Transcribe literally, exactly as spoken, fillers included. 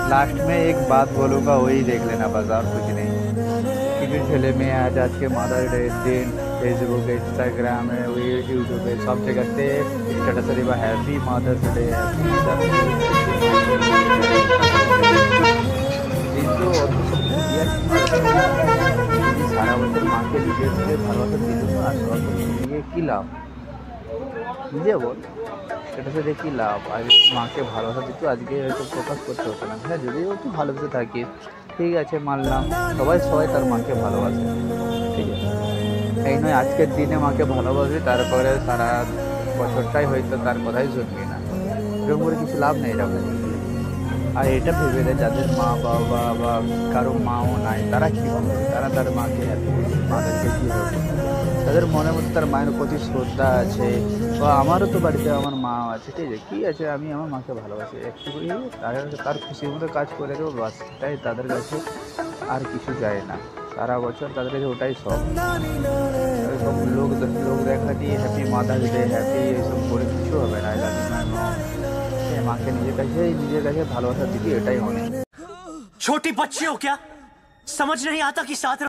Last में एक बात बोलूँगा, वही देख लेना बस, और कुछ नहीं। क्योंकि ठेले में आज आज के मदर डे दिन फेसबुक इंस्टाग्राम है, वही यूट्यूब है, सब जगह पे स्टेटस दिबा happy mother's day, happy mother's day, happy mother's day. কিন্তু অত সব কিছু দেওয়ার কি আছে? যদি সারা বছর মাকে নিজের থেকে ভালোবাসা দিত না, আর সারা বছর দিয়ে কী লাভ? নিজে বল, স্ট্যাটাসে দিয়ে কী লাভ? আজকে মাকে ভালোবাসা দিত, আজকে হয়তো প্রকাশ করতে হতো না। হ্যাঁ, যদিও একটু ভালোবেসে থাকিস, ঠিক আছে, মানলাম। সবাই সবাই তার মাকে ভালোবাসে, ঠিক আছে। এই নয় আজকের দিনে মাকে ভালোবাসবি, তারপরে সারা বছরটাই হয়তো তার কথাই শুনবি না। এরকম করে কিছু লাভ নেই এরকম। আর এটা ভেবে দেয় যাদের মা বাবা বা কারো মাও নাই, তারা কী হবে? তারা তার মাকে এত মাদেরকে কী হবে? তাদের মনের মধ্যে তার মায়ের প্রতি শ্রদ্ধা আছে, বা আমারও তো বাড়িতে আমার মা আছে, ঠিক আছে, কী আছে, আমি আমার মাকে ভালোবাসি একটু করি, তার তার খুশির মতো কাজ করে দেবো, বাস। তাই তাদের কাছে আর কিছু চায় না, সারা বছর তাদের কাছে ওটাই সব। এরকম লোক লোক দেখা দিয়ে হ্যাপি মাদার্স ডে, হ্যাপি এইসব করে কিছু হবে না। মাকে নিজের কাছে নিজের কাছে ভালোবাসা দিবি, এটাই অনেক। छोटी बच्ची हो क्या? समझ नहीं आता कि साथ